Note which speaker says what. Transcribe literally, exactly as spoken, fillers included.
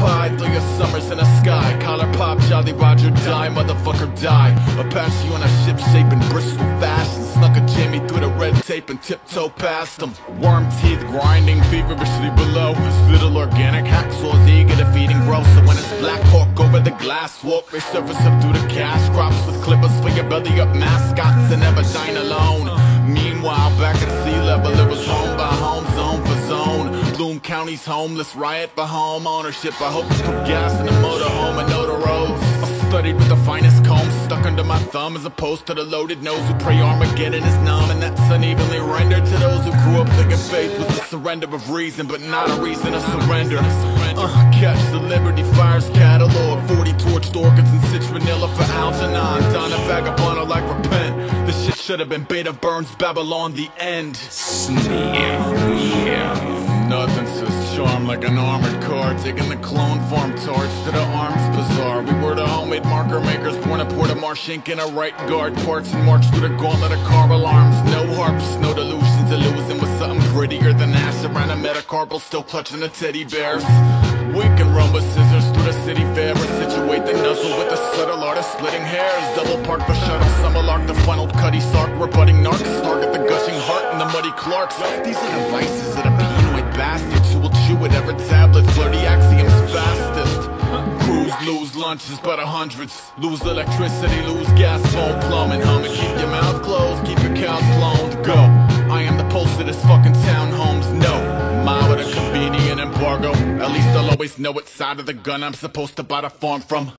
Speaker 1: pie, throw your summers in the sky. Collar pop, Jolly Roger, die, motherfucker, die. Apache on a ship shaping Bristol fashion. Snuck a Jamie through the red tape and tiptoe past him. Worm teeth grinding feverishly below. His little organic hacksaws eager to feed and grow. So when it's Black Hawk over the glass walk, they surface up through the cash crops with clippers for your belly up mascots and never dine alone. Meanwhile, back at sea level, it was home by home, zone for zone. Bloom County's homeless, riot for home ownership. I hope you put gas in the motorhome and know the roads. I studied with the finest comb stuck under my thumb, as opposed to the loaded nose who pray Armageddon is numb. And that's unevenly rendered to those who grew up thinking faith was the surrender of reason, but not a reason to surrender. Uh, catch the Liberty Fire's catalog, forty torched orchids and citronella for Algernon. Donna Vagabond like repent. This shit should have been Beta Burns, Babylon, the end.
Speaker 2: Sniff, yeah.
Speaker 1: Nothing says charm like an armored car, taking the clone farm torch to the arms bazaar. We were the homemade marker makers, born at Port of Marsh, ink in a right guard parts, and marched through the gauntlet of car alarms. No harps, no delusions, illusion with something prettier than ash around a metacarpal, still clutching the teddy bears. We can run with scissors through the city fair and situate the nuzzle with the subtle art of splitting hairs. Double park for shuttle, summer lark, the funneled cutty sark, rebutting narcs, target the gushing heart and the muddy Clarks. These are the vices of the penoid bastards who will chew at every tablet's blurry axioms fastest. Crews lose lunches by the hundreds, lose electricity, lose gas, phone, plumbing, humming. Keep your mouth closed, keep your cows cloned. Go, I am the pulse of this fucking town, homes. No, my with a convenient embargo. At least I'll always know what side of the gun I'm supposed to buy the farm from.